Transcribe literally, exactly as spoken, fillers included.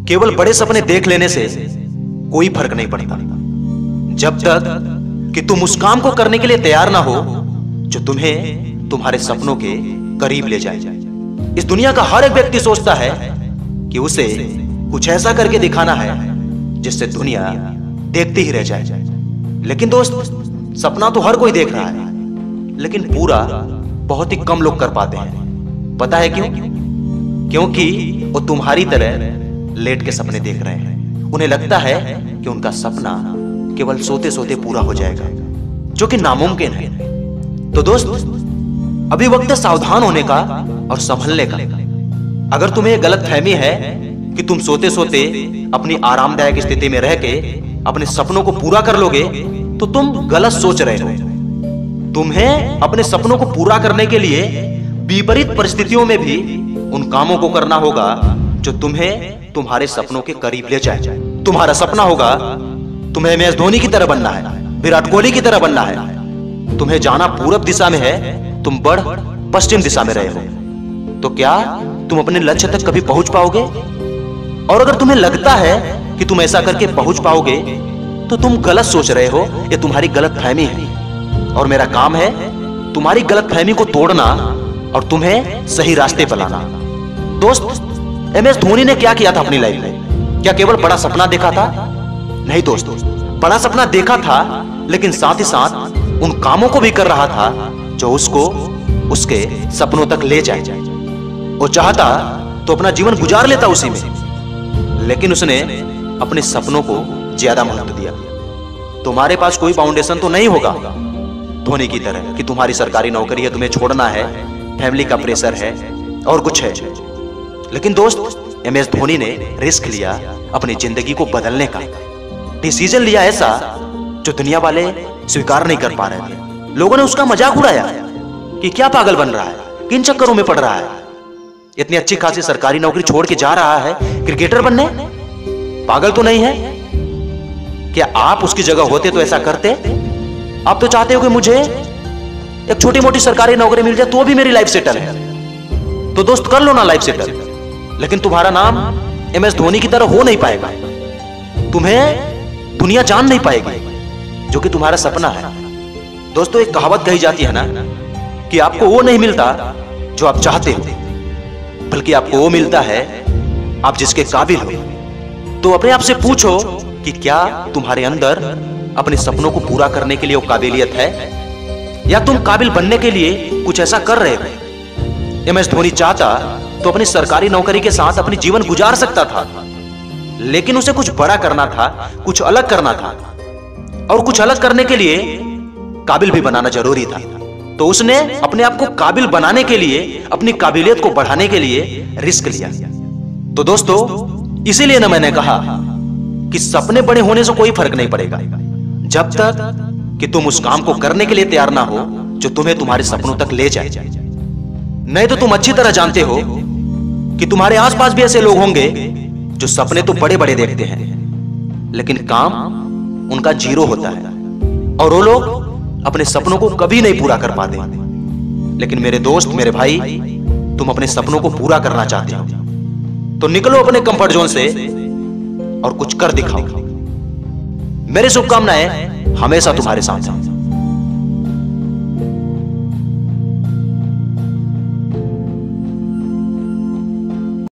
केवल बड़े सपने देख लेने से कोई फर्क नहीं पड़ता, जब तक कि तुम उस काम को करने के लिए तैयार ना हो जो तुम्हें तुम्हारे सपनों के करीब ले जाए। इस दुनिया का हर एक व्यक्ति सोचता है कि उसे कुछ ऐसा करके दिखाना है जिससे दुनिया देखती ही रह जाए। लेकिन दोस्त, सपना तो हर कोई देख रहा है, लेकिन पूरा बहुत ही कम लोग कर पाते हैं। पता है क्यों? क्योंकि वो तुम्हारी तरह लेट के सपने देख रहे हैं। उन्हें लगता है कि उनका सपना केवल सोते सोते पूरा हो जाएगा, जो कि नामुमकिन है। तो दोस्त, अभी वक्त है सावधान होने का और संभलने का। अगर तुम्हें गलत फहमी है कि तुम सोते सोते अपनी आरामदायक स्थिति में रह के अपने सपनों को पूरा कर लोगे, तो तुम गलत सोच रहे हो। तुम्हें अपने सपनों को पूरा करने के लिए विपरीत परिस्थितियों में भी उन कामों को करना होगा जो तुम्हें तुम्हारे सपनों के करीब ले जाए। तुम्हारा सपना होगा तुम्हें एम एस धोनी की तरह बनना है, विराट कोहली की तरह बनना है। तुम्हें जाना पूरब दिशा में है, तुम बढ़ पश्चिम दिशा में रहे हो। तो क्या तुम अपने लक्ष्य तक कभी पहुंच पाओगे? और अगर तुम्हें लगता है कि तुम ऐसा करके पहुंच पाओगे, तो तुम गलत सोच रहे हो। ये तुम्हारी गलत फहमी है, और मेरा काम है तुम्हारी गलत फहमी को तोड़ना और तुम्हें सही रास्ते पर लाना। दोस्त, एम एस धोनी ने क्या किया था अपनी लाइफ में? क्या केवल बड़ा सपना देखा था? नहीं दोस्त, बड़ा सपना देखा था, लेकिन साथ ही साथ उन कामों को भी कर रहा था जो उसको उसके सपनों तक ले जाए। वो चाहता तो अपना जीवन गुजार लेता उसी में, लेकिन उसने अपने सपनों को ज्यादा महत्व दिया। तुम्हारे पास कोई फाउंडेशन तो नहीं होगा धोनी की तरह कि तुम्हारी सरकारी नौकरी है, तुम्हें छोड़ना है, फैमिली का प्रेशर है और कुछ है। लेकिन दोस्त, एम एस धोनी ने रिस्क लिया अपनी जिंदगी को बदलने का, डिसीजन लिया ऐसा जो दुनिया वाले स्वीकार नहीं कर पा रहे थे। लोगों ने उसका मजाक उड़ाया कि क्या पागल बन रहा है, किन चक्करों में पड़ रहा है, इतनी अच्छी खासी सरकारी नौकरी छोड़ के जा रहा है क्रिकेटर बनने, पागल तो नहीं है? क्या आप उसकी जगह होते तो ऐसा करते? आप तो चाहते हो कि मुझे एक छोटी मोटी सरकारी नौकरी मिल जाए तो भी मेरी लाइफ सेटल है। तो दोस्त, कर लो ना लाइफ सेटल, लेकिन तुम्हारा नाम एम एस धोनी की तरह हो नहीं पाएगा। तुम्हें दुनिया जान नहीं पाएगी जो कि तुम्हारा सपना है। दोस्तों, एक कहावत कही जाती है ना कि आपको वो नहीं मिलता जो आप चाहते हो, बल्कि आपको वो मिलता है आप जिसके काबिल हो। तो अपने आप से पूछो कि क्या तुम्हारे अंदर अपने सपनों को पूरा करने के लिए वो काबिलियत है, या तुम काबिल बनने के लिए कुछ ऐसा कर रहे हो? एम एस धोनी चाहता तो अपनी सरकारी नौकरी के साथ अपनी जीवन गुजार सकता था, लेकिन उसे कुछ बड़ा करना था, कुछ अलग करना था, और कुछ अलग करने के लिए काबिल भी बनाना जरूरी था। तो उसने अपने आप को काबिल बनाने के लिए, अपनी काबिलियत को बढ़ाने के लिए रिस्क लिया। तो दोस्तों, इसीलिए ना मैंने कहा कि सपने बड़े होने से कोई फर्क नहीं पड़ेगा, जब तक कि तुम उस काम को करने के लिए तैयार ना हो जो तुम्हें तुम्हारे सपनों तक ले जाए। नहीं तो तुम अच्छी तरह जानते हो कि तुम्हारे आसपास भी ऐसे लोग होंगे जो सपने तो बड़े बड़े देखते हैं, लेकिन काम उनका जीरो होता है, और वो लोग अपने सपनों को कभी नहीं पूरा कर पाते। लेकिन मेरे दोस्त, मेरे भाई, तुम अपने सपनों को पूरा करना चाहते हो तो निकलो अपने कंफर्ट जोन से और कुछ कर दिखाओ। मेरी शुभकामनाएं हमेशा तुम्हारे साथ हैं।